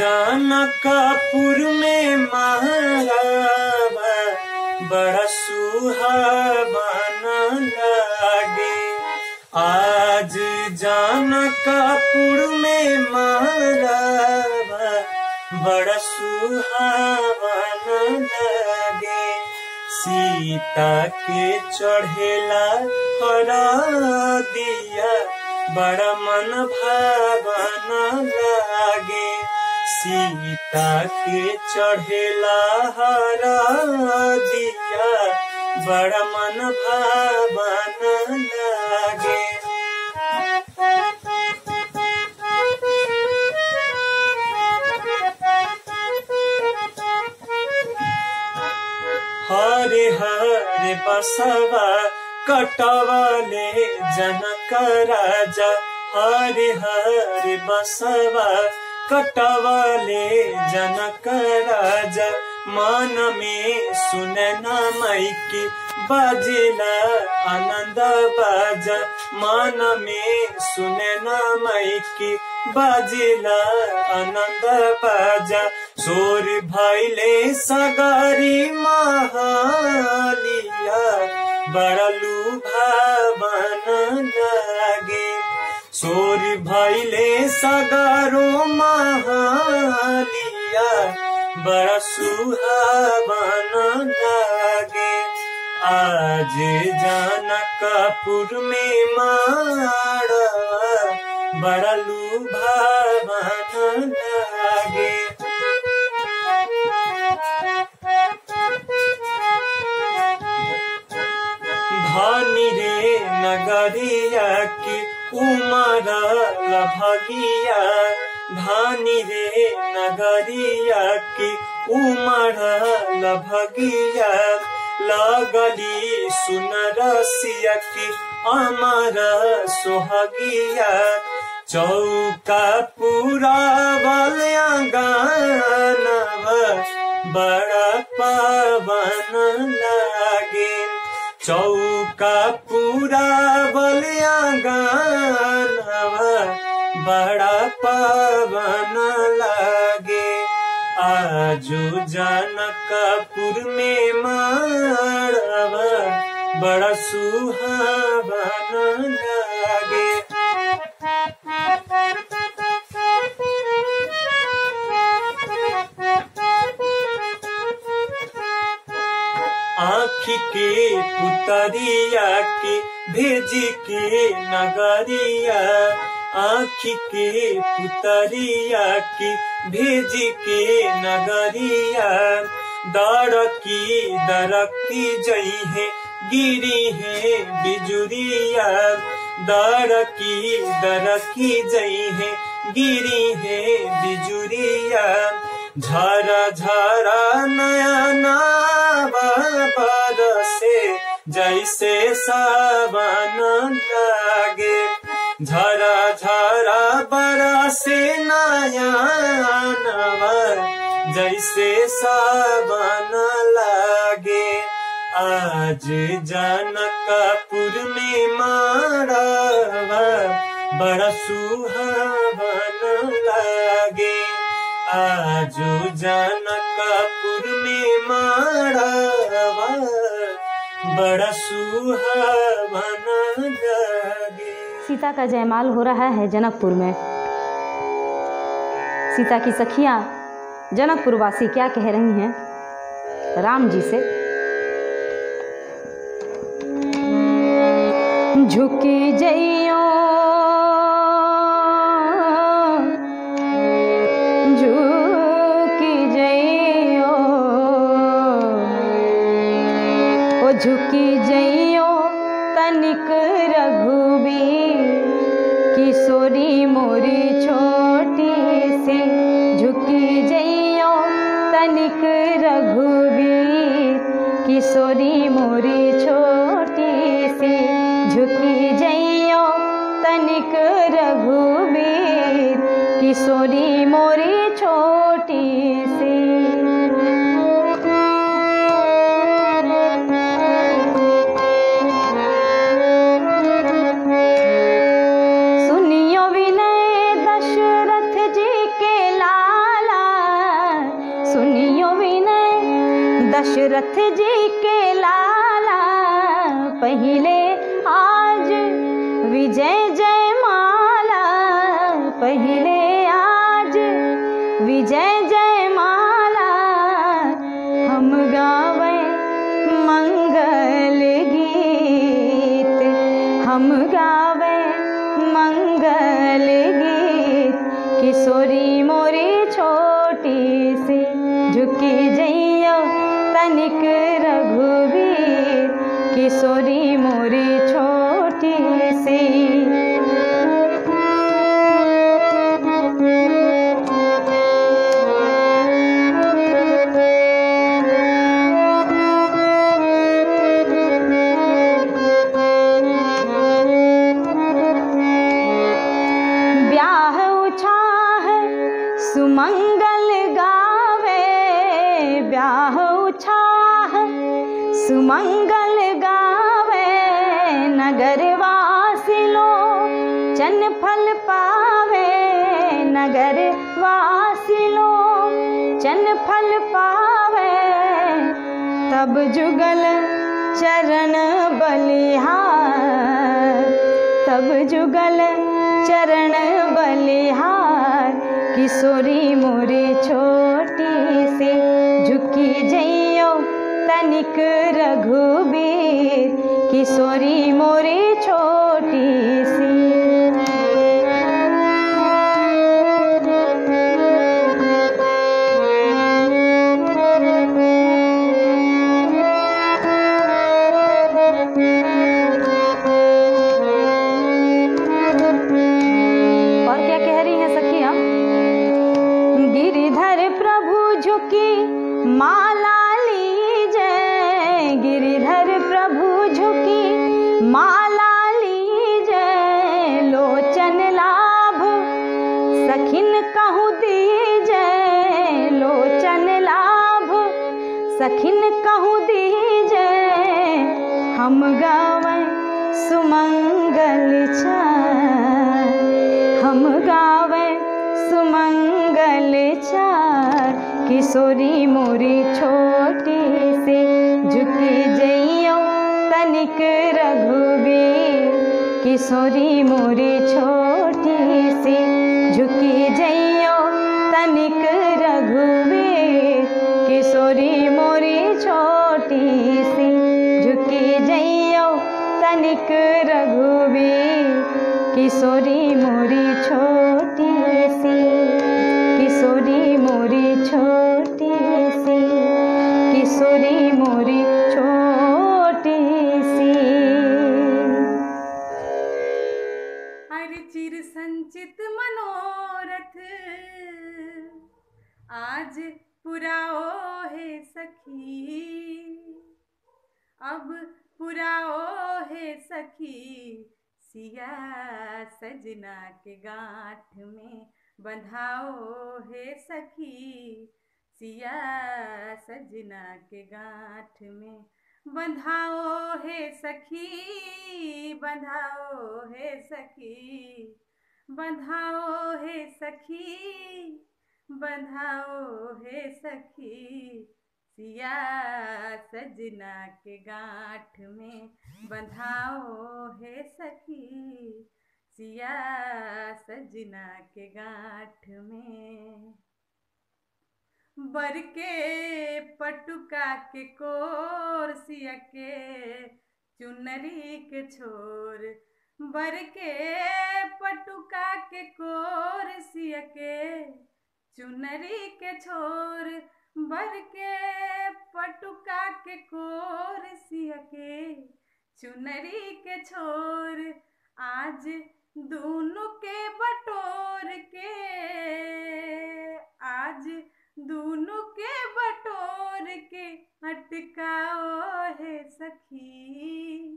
[SPEAKER 2] जनकपुर में महारावा बड़ा सुहावना लागे। आज जनकपुर में महारावा बड़ा सुहावना लागे। सीता के चढ़ेला हरदिया बड़ा मन भावना लागे। सीता के चढ़ेला हरदिया बड़ा मन भावना लागे। हरे हरे बसवा कटवले जनक राजा। हरे हरे बसवा कटवले जनक राजा। मन में सुनना माइकी बाजेला आनंद बाजा। मन में सुनना माइकी बाजेला आनंद बाजा। सोर भैले सगारी महालिया बड़ा लुभावना लागे। सोर भैले सगारो महालिया बड़ा सुहावना लागे। आज जनकपुर में माड़वा बड़ा लुभावना लागे। धनी रे नगरिया की उमर लभगिया। धानी रे नगरिया की उमड़ल भगिया लगली सुनरसिया की अमर सोहगिया चौका पूरा बलिया गानवा बड़ा पावन लागे चौका पूरा बलिया गानवा बड़ा पावन लागे आजू जनकपुर में मारवा बड़ा सुहावन लागे आँखी के पुतरिया के भेजी के नगरिया आँखी के पुतरिया की भेजी के नगरिया दरकी दरकी जई है गिरी है बिजुरिया दरकी दरकी जई है गिरी है बिजुरिया झरा झरा नयना बरसे जैसे सावन लागे झरा झरा बरसे नयनवा जैसे सावन लागे आज जनकपुर में मारवा बड़ा सुहावन लागे आज जनकपुर में मारवा बड़ा सुहावन लागे।
[SPEAKER 5] सीता का जयमाल हो रहा है जनकपुर में। सीता की सखियां जनकपुर वासी क्या कह रही हैं राम जी से। झुकी जइयो झुकी जइयो ओ झुकी जइयो तनिक रघुबीर किशोरी मोरी छोटी सी झुकी जइयो तनिक रघुबीर किशोरी मोरी छोटी सी झुकी जइयो तनिक रघुबीर किशोरी मोरी छोटी सी। सुनियो विनय दशरथ जी के लाला सुनियो विनय दशरथ जी के लाला पहिले आज विजय जयमाला पहिले आज विजय जयमाला हम गावे मंगल गीत हम गावे मंगल गीत किशोरी मोरी छोटी सी झुकी जइयो तनिक रघुबीर किशोरी मोरी छोटी सी। ब्याह उछाह सुमंगल गावे ब्याह उछाह सुमंगल गावे नगरवासी लोग चन फल पावे नगरवासी लोग चन फल पावे तब जुगल चरण बलिहार तब जुगल चरण बलिहार किशोरी मोरी छोटी सी झुकी जइयो तनिक रघुबीर किशोरी मोरी छोटी सी। और क्या कह रही हैं सखियां झुकी माला लीजे, गिरिधर प्रभु झुकी माला लीजे, लोचन लाभ सखिन कहूँ दीजे, लोचन लाभ सखिन कहूँ दीजे, हम गावे सुमंगल चार, हम गावे सुमंगल चार, किशोरी मोरी छोटी सी झुकी जइयो तनिक रघुवीर, किशोरी मोरी छोटी सी झुकी जइयो तनिक रघुवीर, किशोरी मोरी छोटी सी झुकी जइयो तनिक रघुवीर, किशोरी मोरी छोटी सी, किशोरी मोरी छोटी सी, किशोरी मोरी छोटी सी।
[SPEAKER 4] हर चिर संचित मनोरथ आज पुराओ है सखी, अब पुराओ है सखी, सिया सजना के गांठ में बंधाओ है सखी, सिया सजना के गांठ में बंधाओ है सखी, बंधाओ है सखी, बंधाओ है सखी, बंधाओ है सखी, सिया सजना के गांठ में बंधाओ है सखी, सिया सजना के गांठ में। बर के पटुका के कोर सिया के चुनरी के छोर, बर के पटुका के कोर सिया के चुनरी के छोर, बर के पटुका के कोर सिया के चुनरी के छोर, आज दोनों के बटोर के, आज दोनों के बटोर के अटकाओ है सखी,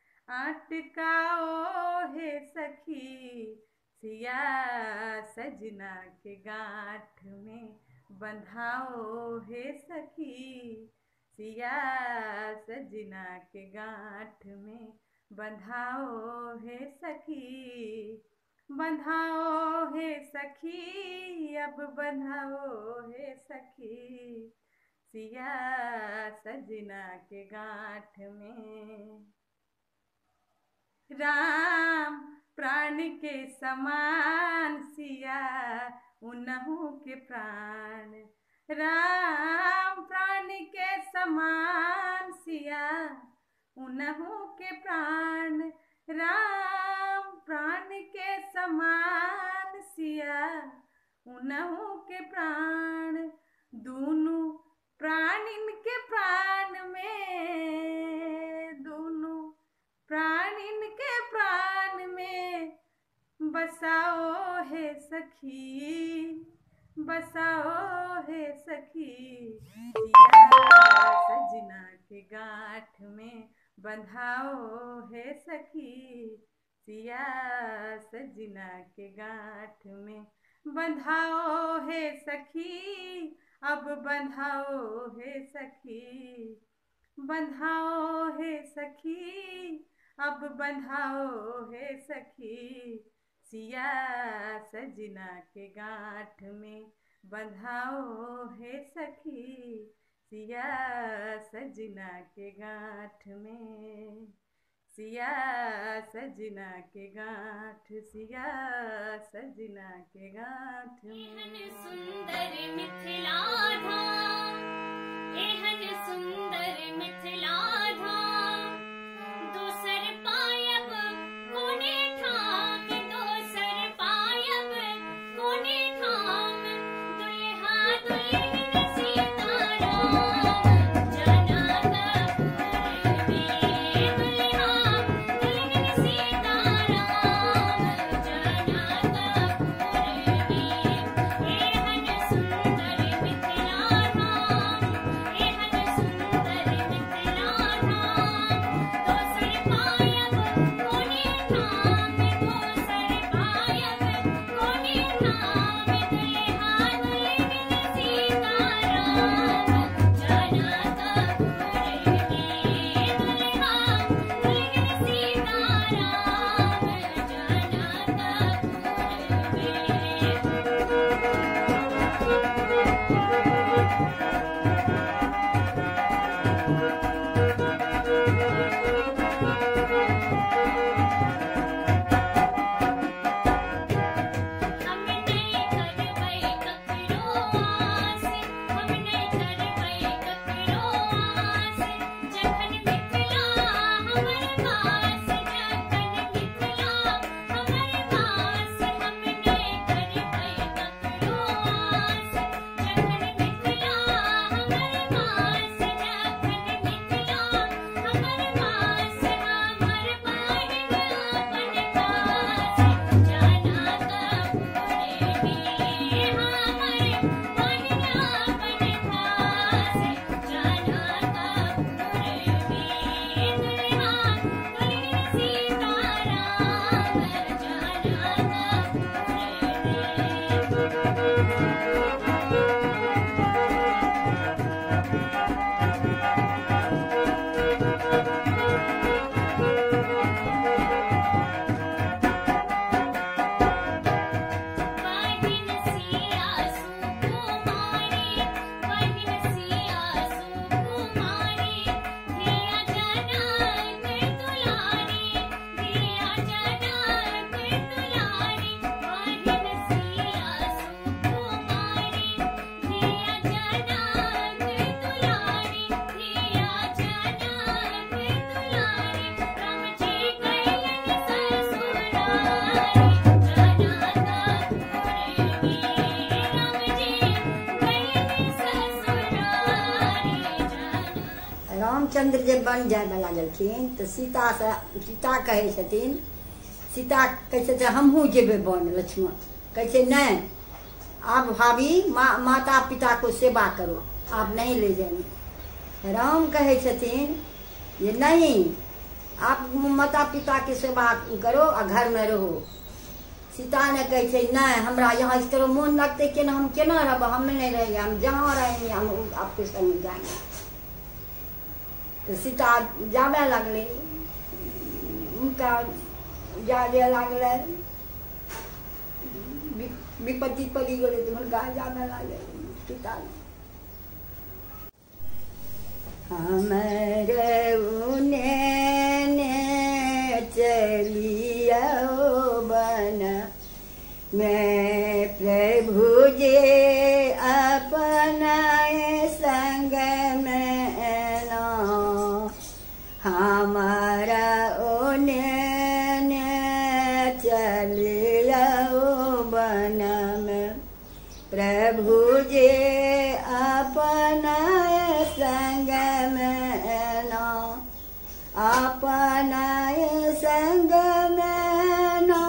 [SPEAKER 4] अटकाओ है सखी, सिया सजना के गांठ में बंधाओ है सखी, सिया सजना के गांठ में बंधाओ है सखी, बंधाओ है सखी, अब बंधाओ है सखी, सिया सजना के गांठ में। राम प्राण के समान सिया उनहु के प्राण, राम प्राण के समान सिया उनहु के प्राण, राम प्राण के समान सिया उनहु के प्राण, दोनों प्राण इनके प्राण में, दोनों प्राण इनके प्राण में बसाओ है सखी, बसाओ है सखी, सिया सजना के गांठ में बंधाओ है सखी, सिया सजना के गांठ में बंधाओ है सखी, अब बंधाओ है सखी, बंधाओ है सखी, अब बंधाओ है सखी, सिया सजना के गांठ में बंधाओ है सखी, सिया सजना के गांठ में, सिया सजना के गांठ, सिया सजना के गांठ में।
[SPEAKER 10] सुंदर मिथिला धाम, एहन सुंदर मिथिला धाम, दोसर पायब कोने ठाम, दोसर पायब कोने ठाम, दुल्हा दुल्हन सीताराम, जाना कपूर में, दुल्हा दुल्हन सीताराम, जाना कपूर में, एहन सुंदर
[SPEAKER 11] रामचंद्र जब बन जाए वाला गेलखिन तो सीता से सीता कहे छथिन, सीता कहे छथिन हमहूँ जेबे बन। लक्ष्मण कहे छे नहीं, आप भाभी मा, माता पिता को सेवा करो, आप नहीं ले जाएंगे। राम कहे छथिन ये नहीं, आप माता पिता के सेवा करो और घर में रहो। सीता ने कहे छे नहीं, हमरा यहाँ इस तरह मन लगते कि हम केना रहब, हम नहीं रहेंगे, हम जहाँ रहेंगे हम आपके संग जाएंगे। तो सीता जावे लगले, उनका जावे लगले, विपत्ति पड़ी गए तो उनका जावे लगले सीता। हमारे उन्हें चलिया बन मैं प्रभु जे अपनाए संग में ना, हमारा उन्हें चलिया बन में प्रभु जे अपनाए संग में ना, अपनाए संग में ना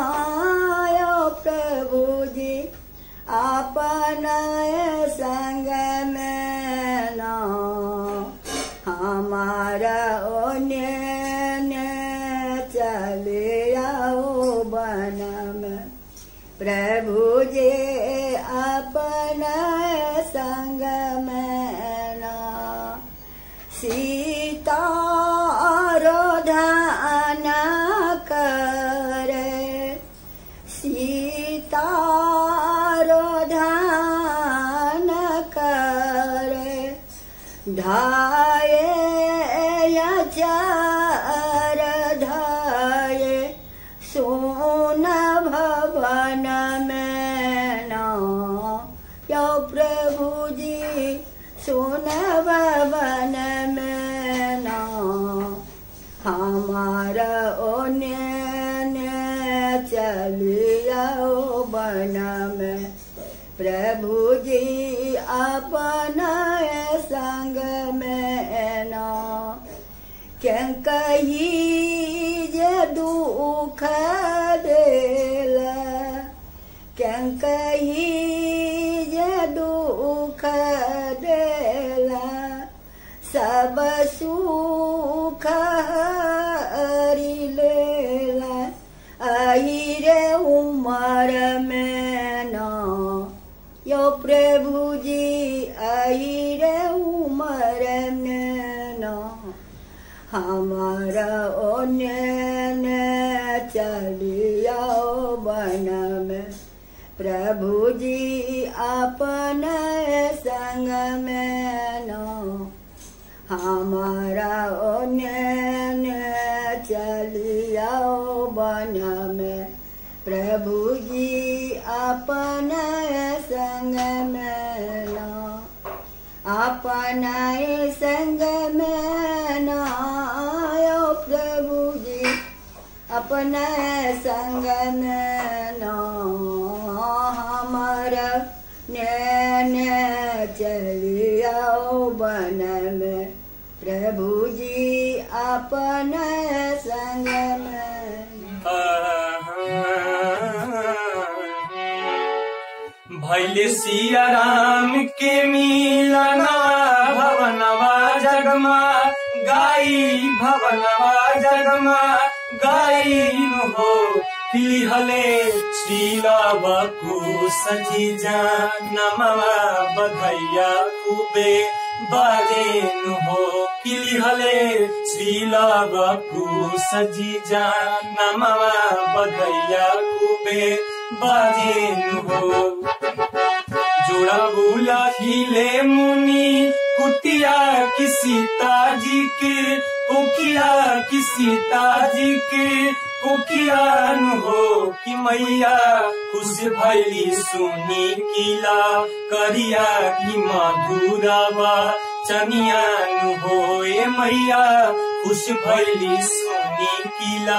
[SPEAKER 11] प्रभु जी, अपनाए संग में ना, हमारा ओने चले आओ बन में प्रभु जी, अपनाए संग में ना। सीता रोधन करे, सीता रोधन करे, धाये चार धाये सोन भवन में ना, यो प्रभु जी सोन भवन में ना, हमारा ओने चलियाओ बन में प्रभु जी अपना संग में ना। क्या कही जे दुख देला, क्या कही जे दुख देला, सब सुख हरि लेला, आई रे उमर में ना, यो प्रभु जी आई रे उमर में ना, हमारा ओने चलियाओ बन में प्रभु जी अपने संग में ना, हमारा ओने चलियाओ बन में प्रभु जी अपने संग में ना, अपने संग में ना, यो प्रभु जी अपने संग में ना, हमारा ने चलियाओ बन में प्रभु जी अपने संग में।
[SPEAKER 2] भैले सिया राम के मिलना भवनवा जगमा गाई, भवनवा जगमा गाई हो, हले श्रीला बकु सजी नमवा बधैया खूबे बाजेन हो, किली हले श्रीला बकु सजी नमवा बधैया खूबे बाजेन हो। जोड़ा बुला हिले मुनि कुटिया की सीता जी के, कोकिया की सीता जी के कोकियान हो, कि मैया खुश भैली सुनी किला करिया की मधुरावा चनियान हो, ए मैया खुश भैली सुनी किला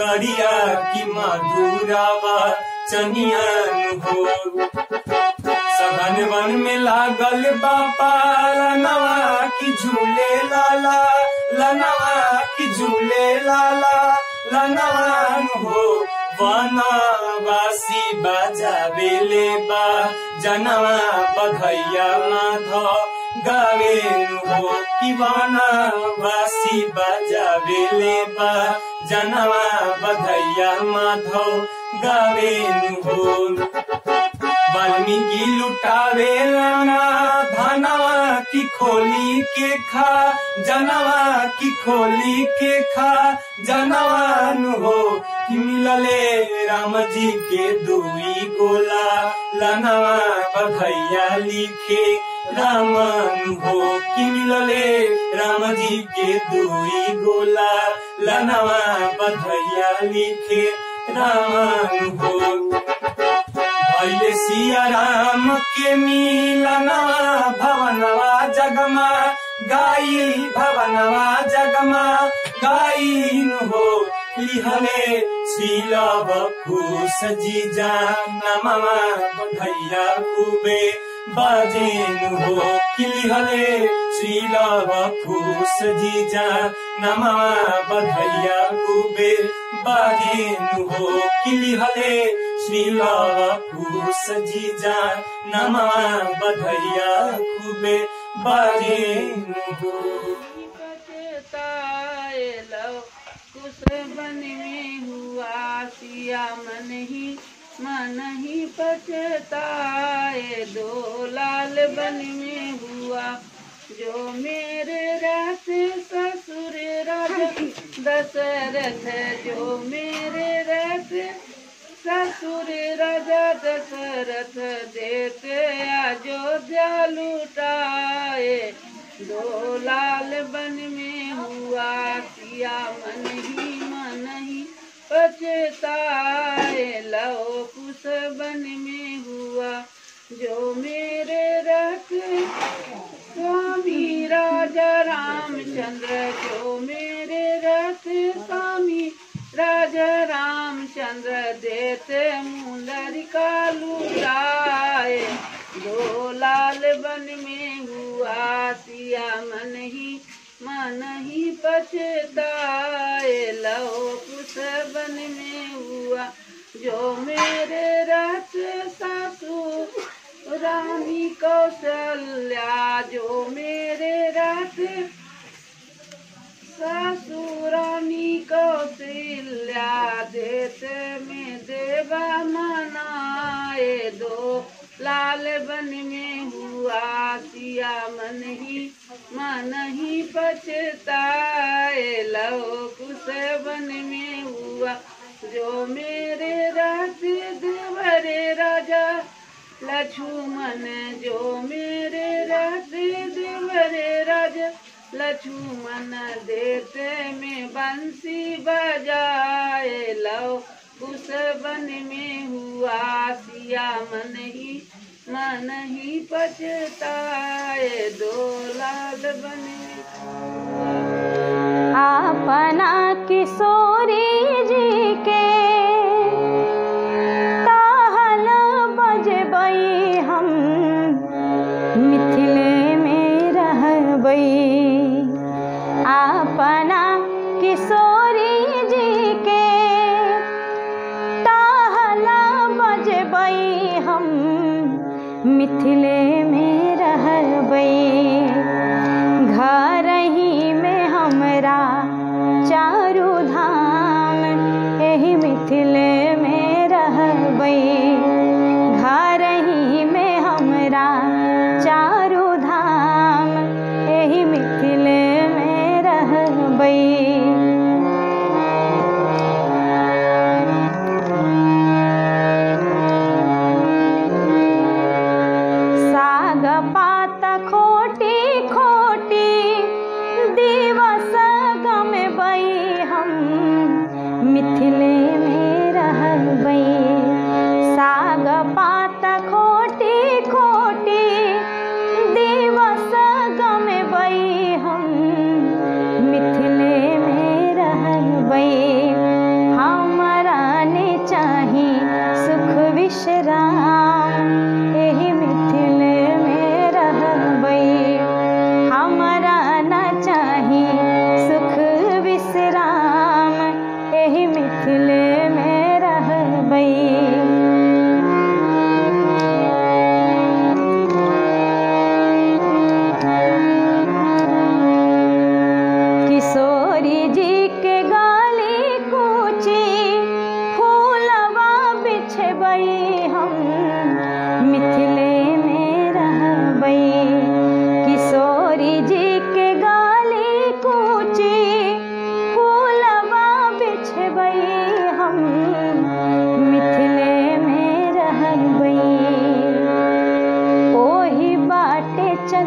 [SPEAKER 2] करिया की मधुरावा चनियान हो। सघन वन में लागल बापा लनवा की झूले लाला लनवा की झूले लाला लनवान हो वनवासी बजावे ले बा जनवा बधैया माधव गावे हो कि वनवासी बजावे ले बा जनवा बधैया माधव गावे हो वाल्मीकि लुटावे लाना धनवा की खोली के खा जनवा की खोली के खा जनवान हो कि मिलले राम जी के दुई गोला लनवा बधैया लिखे रामन हो कि मिलले राम जी के दुई गोला लनवा बधैया लिखे रामन हो भैले सिया राम के मिलनवा भवनवा जगमा गाई भवनवा जगमा गाइन हो लिहले शीलव खुश जीजा नमवा बधैया खूबे बाजेन हो कि लिहले शीलव खुश जीजा नमवा बधैया खूबे बाजेन हो कि लिहले शीलव खुश जीजा नमवा बधैया खूबे बाजेन हो
[SPEAKER 4] कुश बन में हुआ सिया मन ही मन ही पछताए दो लाल बन में हुआ जो मेरे रथ ससुर राजा दशरथ जो मेरे रथ ससुर राजा दशरथ देते अयोध्या लुटाए दो लाल बन में हुआ सिया मन ही मन ही पछताए लो कुश बन में हुआ जो मेरे रथ स्वामी राजा रामचंद्र जो मेरे रथ स्वामी राजा रामचंद्र देते मुंदरिका लुटाए दो लाल बन में हुआ सिया मन ही मन ही पछताए लो कुश बन में हुआ जो मेरे रथ सासू रानी कौशल्या जो मेरे रथ सासू रानी कौशल्या देते में देवा मनाए दो लाल बन में हुआ सिया मन ही मन ही पछताए लो कुश बन में हुआ जो मेरे रथ देवरे राजा लक्ष्मण जो मेरे रथ देवरे राजा लक्ष्मण देते में बंसी बजाए लो कुश बन में हुआ सिया मन ही मन ही पछताए दो लाल बन
[SPEAKER 5] अपना किशोरी जी के ताहल बजबई हम मिथिले में रहबई अपना किशोरी जी के ताहला बजबई हम मिथिले में रहबई घर ही में हमरा चारू धाम एही मिथिले में रहबई घर ही में हमरा चारू धाम एही मिथिले में रहबई साग पात खोटी खोटी दिवस गम बई हम मिथिले में रहबई साग पात खोटी खोटी दिवस गम बई हम मिथिले में रहबई हमरा ने चाही सुख विश्राम एही मिथिले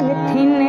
[SPEAKER 5] चलथिन